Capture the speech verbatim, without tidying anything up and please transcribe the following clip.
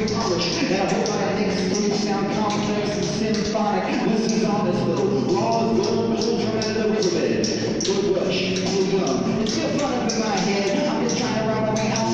very polished. And I hope I next to sound complex and symphonic. This is on this little raw as gold, children out of the riverbed. Good rush, good young. It's still fun up in my head. I'm just trying to run away out.